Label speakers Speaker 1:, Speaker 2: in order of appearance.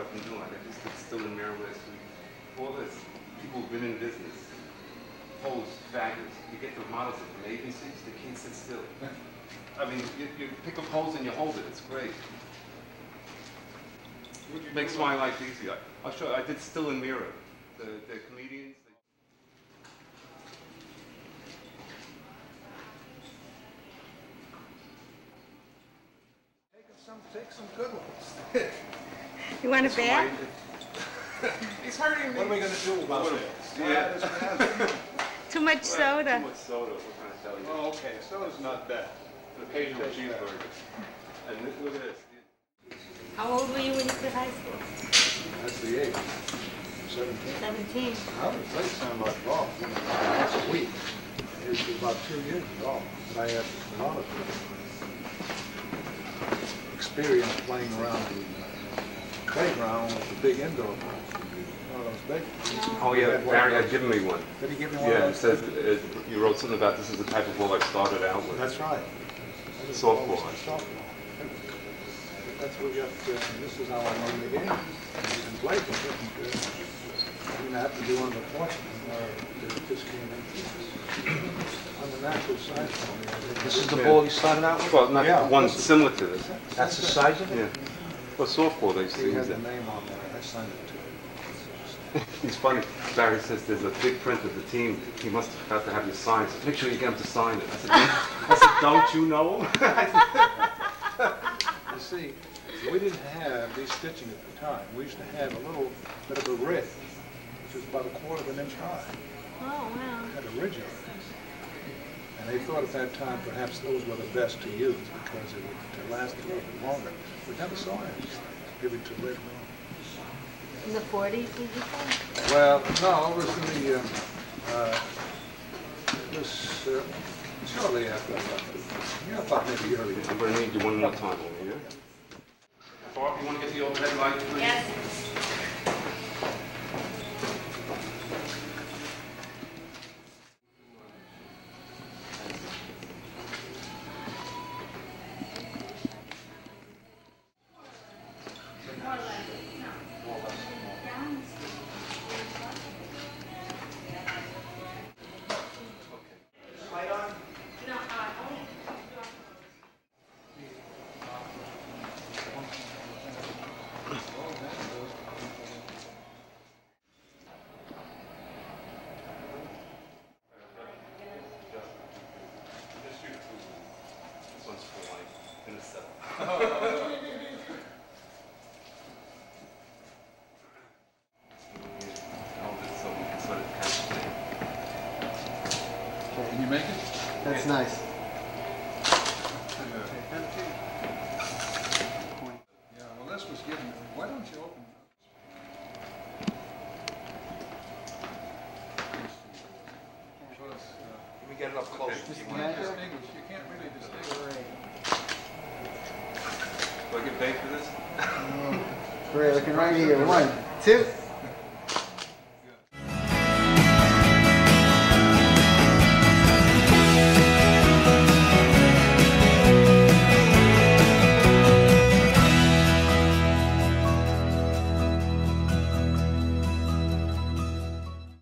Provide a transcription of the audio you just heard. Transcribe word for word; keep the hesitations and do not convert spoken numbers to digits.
Speaker 1: I've been doing. Like I just did still in mirror last week. All this, people who've been in business, pose fabulous. You get the models from agencies, they can't sit still. I mean, you, you pick a pose and you hold it. It's great. Makes my life easier. I'll show you. I did still in mirror. The, the comedians. They
Speaker 2: Some, take some good ones.
Speaker 3: You want a bag?
Speaker 1: He's hurting me.
Speaker 2: What are we going to do about this?
Speaker 1: Yeah.
Speaker 3: Too much soda.
Speaker 1: Too much soda, what can I tell you?
Speaker 2: Oh, okay. Soda's not bad.
Speaker 1: An occasional cheeseburger. And this, look at this.
Speaker 3: How old were you when you quit high school?
Speaker 2: That's the age. seventeen.
Speaker 3: Seventeen.
Speaker 2: I haven't played so much golf. That's a week. It was about two years of golf. But I had a lot of experience playing around the playground with the big indoor balls. One of those big.
Speaker 1: Oh yeah, Barry had given me one.
Speaker 2: Did he give me one?
Speaker 1: Yeah,
Speaker 2: of
Speaker 1: it
Speaker 2: those?
Speaker 1: says it, you wrote something about this is the type of ball I started out with.
Speaker 2: That's right.
Speaker 1: Softball.
Speaker 2: Softball. That's what we got. Uh, this is how I learned the game. You can play with it. And, uh, you didn't have to do on the point. Uh, it just came in on the natural side for me.
Speaker 4: This is the ball you started out with?
Speaker 1: Well, not
Speaker 2: Yeah,
Speaker 1: one
Speaker 2: this is-
Speaker 1: similar to this.
Speaker 4: That's the size of it?
Speaker 1: Yeah. Well, softball they
Speaker 2: He
Speaker 1: see.
Speaker 2: had the name on there. I signed it to him.
Speaker 1: He's funny. Barry says there's a big print of the team. He must have to have you sign. So make sure you get him to sign it. I said, I said don't you know?
Speaker 2: You see, we didn't have these stitching at the time. We used to have a little bit of a ridge, which was about a quarter of an inch high.
Speaker 3: Oh, wow.
Speaker 2: Had a ridge on it. And they thought at that time perhaps those were the best to use because it would to last a little bit longer. We never saw any give it to red one.
Speaker 3: In the forties, did you say?
Speaker 2: Well, no, it was in the, um, uh, it was uh, shortly after I left. Yeah, I thought maybe early.
Speaker 1: I'm going to need you one more time over here. Barb, you want to get the overhead light, please?
Speaker 3: Yes.
Speaker 2: Can you make it?
Speaker 4: That's nice.
Speaker 2: Yeah, well, this was given. Why don't you open
Speaker 4: Let me get it up close.
Speaker 2: You can't distinguish. You can't really distinguish.
Speaker 1: Do I get paid for this?
Speaker 4: Great, looking right here. One, two.